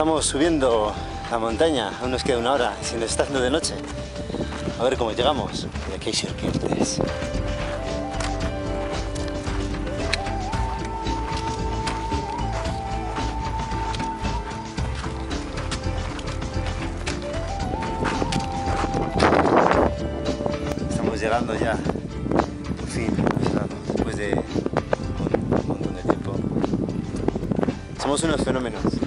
Estamos subiendo la montaña, aún nos queda una hora, si nos está haciendo de noche. A ver cómo llegamos. Y aquí hay serpientes. Estamos llegando ya, por fin, después de un montón de tiempo. Somos unos fenómenos.